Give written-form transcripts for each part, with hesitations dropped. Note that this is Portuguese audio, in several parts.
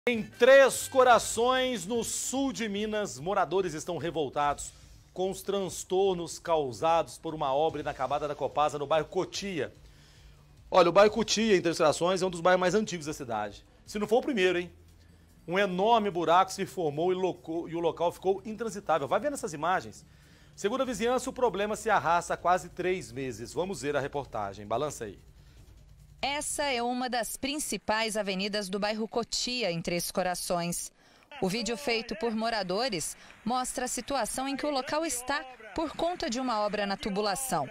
Em Três Corações, no sul de Minas, moradores estão revoltados com os transtornos causados por uma obra inacabada da Copasa no bairro Cotia. Olha, o bairro Cotia, em Três Corações, é um dos bairros mais antigos da cidade. Se não for o primeiro, hein? Um enorme buraco se formou e o local ficou intransitável. Vai vendo essas imagens. Segundo a vizinhança, o problema se arrasta há quase 3 meses. Vamos ver a reportagem. Balança aí. Essa é uma das principais avenidas do bairro Cotia, em Três Corações. O vídeo feito por moradores mostra a situação em que o local está por conta de uma obra na tubulação.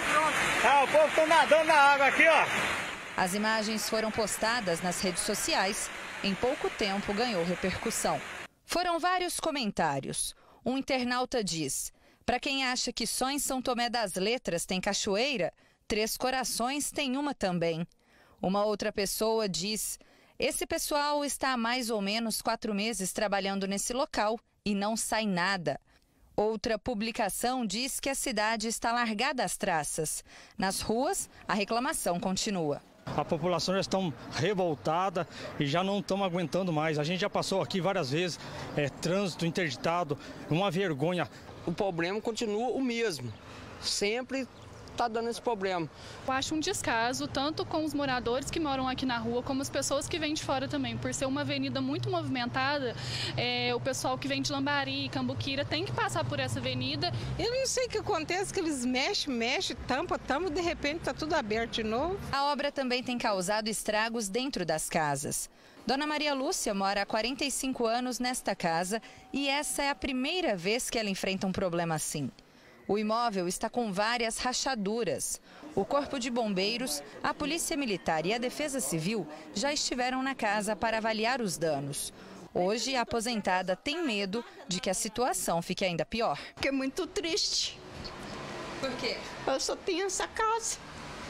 O povo está nadando na água aqui, ó. As imagens foram postadas nas redes sociais. Em pouco tempo ganhou repercussão. Foram vários comentários. Um internauta diz: para quem acha que só em São Tomé das Letras tem cachoeira, Três Corações tem uma também. Uma outra pessoa diz: esse pessoal está há mais ou menos 4 meses trabalhando nesse local e não sai nada. Outra publicação diz que a cidade está largada às traças. Nas ruas, a reclamação continua. A população já está revoltada e já não estamos aguentando mais. A gente já passou aqui várias vezes, trânsito interditado, uma vergonha. O problema continua o mesmo, sempre está dando esse problema. Eu acho um descaso, tanto com os moradores que moram aqui na rua, como as pessoas que vêm de fora também. Por ser uma avenida muito movimentada, o pessoal que vem de Lambari, Cambuquira, tem que passar por essa avenida. Eu não sei o que acontece, que eles mexem, tampa, de repente está tudo aberto de novo. A obra também tem causado estragos dentro das casas. Dona Maria Lúcia mora há 45 anos nesta casa e essa é a primeira vez que ela enfrenta um problema assim. O imóvel está com várias rachaduras. O Corpo de Bombeiros, a Polícia Militar e a Defesa Civil já estiveram na casa para avaliar os danos. Hoje, a aposentada tem medo de que a situação fique ainda pior. É muito triste. Por quê? Eu só tenho essa casa.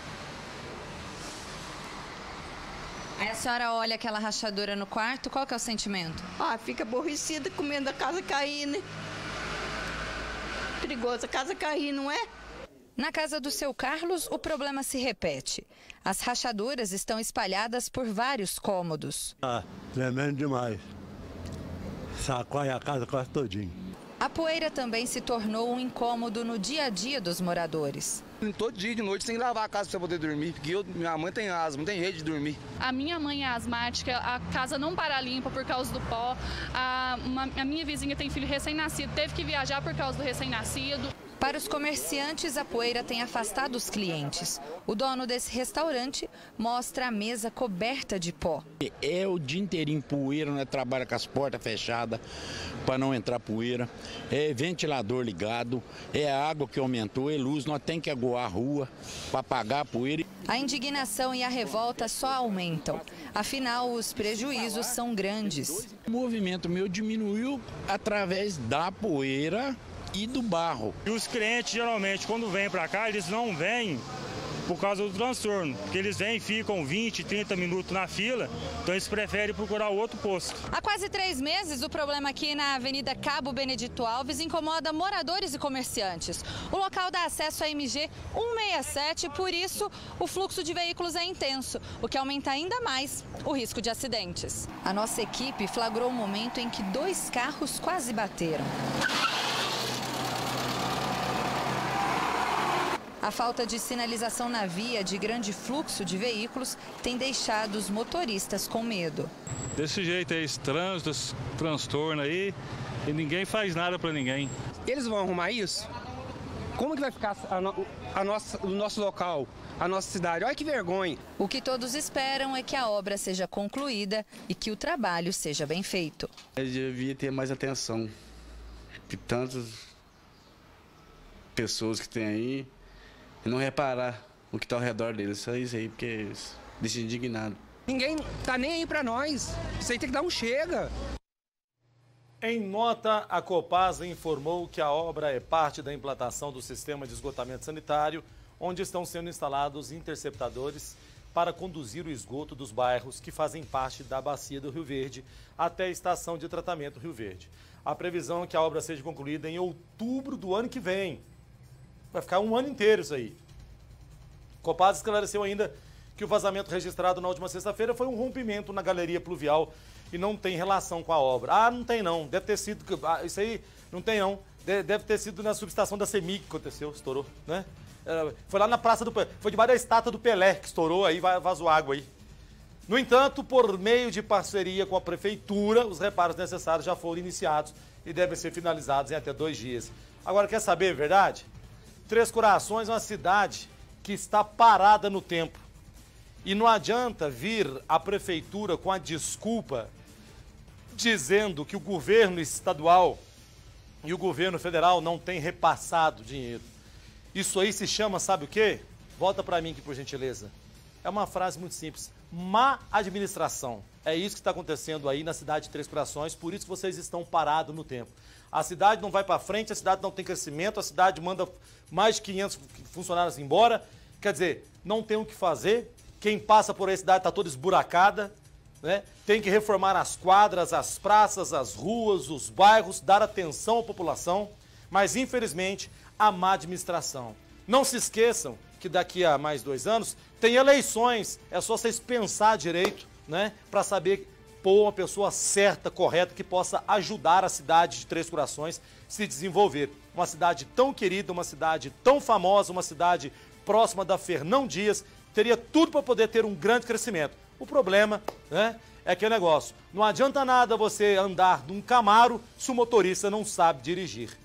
Aí a senhora olha aquela rachadura no quarto, qual que é o sentimento? Fica aborrecida comendo a casa cair, né? Perigoso, a casa cair, não é? Na casa do seu Carlos, o problema se repete. As rachaduras estão espalhadas por vários cômodos. Tremendo demais. Sacode a casa quase todinho. A poeira também se tornou um incômodo no dia a dia dos moradores. Todo dia de noite tem que lavar a casa para poder dormir, porque minha mãe tem asma, não tem jeito de dormir. A minha mãe é asmática, a casa não para limpa por causa do pó. A minha vizinha tem filho recém-nascido, teve que viajar por causa do recém-nascido. Para os comerciantes, a poeira tem afastado os clientes. O dono desse restaurante mostra a mesa coberta de pó. É o dia inteirinho poeira, né? Trabalha com as portas fechadas para não entrar poeira. É ventilador ligado, é a água que aumentou, é luz, nós temos que aguar a rua para apagar a poeira. A indignação e a revolta só aumentam. Afinal, os prejuízos são grandes. O movimento meu diminuiu através da poeira e do barro. E os clientes, geralmente, quando vêm para cá, eles não vêm por causa do transtorno. Porque eles vêm e ficam 20, 30 minutos na fila, então eles preferem procurar outro posto. Há quase 3 meses, o problema aqui na Avenida Cabo Benedito Alves incomoda moradores e comerciantes. O local dá acesso à MG 167, por isso o fluxo de veículos é intenso, o que aumenta ainda mais o risco de acidentes. A nossa equipe flagrou um momento em que 2 carros quase bateram. A falta de sinalização na via de grande fluxo de veículos tem deixado os motoristas com medo. Desse jeito aí, esse trânsito, esse transtorno aí, e ninguém faz nada para ninguém. Eles vão arrumar isso? Como que vai ficar o nosso local, a nossa cidade? Olha que vergonha. O que todos esperam é que a obra seja concluída e que o trabalho seja bem feito. Eu devia ter mais atenção, de tantas pessoas que tem aí, e não reparar o que está ao redor deles. Só isso aí, porque deixa indignado. Ninguém tá nem aí para nós. Isso aí tem que dar um chega. Em nota, a Copasa informou que a obra é parte da implantação do sistema de esgotamento sanitário, onde estão sendo instalados interceptadores para conduzir o esgoto dos bairros que fazem parte da bacia do Rio Verde até a estação de tratamento Rio Verde. A previsão é que a obra seja concluída em outubro do ano que vem. Vai ficar um ano inteiro isso aí. Copasa esclareceu ainda que o vazamento registrado na última sexta-feira foi um rompimento na galeria pluvial e não tem relação com a obra. Ah, não tem não, deve ter sido, isso aí não tem não, deve ter sido na subestação da CEMIG que aconteceu, estourou, né? Foi lá na praça foi debaixo da estátua do Pelé que estourou, aí vazou água aí. No entanto, por meio de parceria com a prefeitura, os reparos necessários já foram iniciados e devem ser finalizados em até 2 dias. Agora, quer saber a verdade? Três Corações é uma cidade que está parada no tempo. E não adianta vir a prefeitura com a desculpa dizendo que o governo estadual e o governo federal não têm repassado dinheiro. Isso aí se chama, sabe o quê? Volta para mim aqui, por gentileza. É uma frase muito simples. Má administração. É isso que está acontecendo aí na cidade de Três Corações, por isso que vocês estão parados no tempo. A cidade não vai para frente, a cidade não tem crescimento, a cidade manda mais de 500 funcionários embora. Quer dizer, não tem o que fazer. Quem passa por aí, a cidade está toda esburacada, né? Tem que reformar as quadras, as praças, as ruas, os bairros, dar atenção à população, mas infelizmente a má administração. Não se esqueçam que daqui a mais 2 anos tem eleições, é só vocês pensar direito, né, para saber pôr uma pessoa certa, correta, que possa ajudar a cidade de Três Corações a se desenvolver. Uma cidade tão querida, uma cidade tão famosa, uma cidade próxima da Fernão Dias, teria tudo para poder ter um grande crescimento. O problema, né, é que o negócio, não adianta nada você andar num Camaro se o motorista não sabe dirigir.